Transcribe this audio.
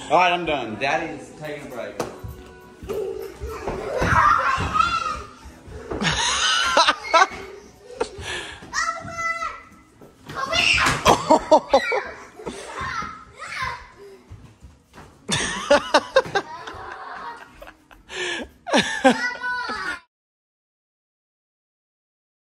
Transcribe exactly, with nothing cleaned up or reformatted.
All right, I'm done. Daddy's taking a break. Ha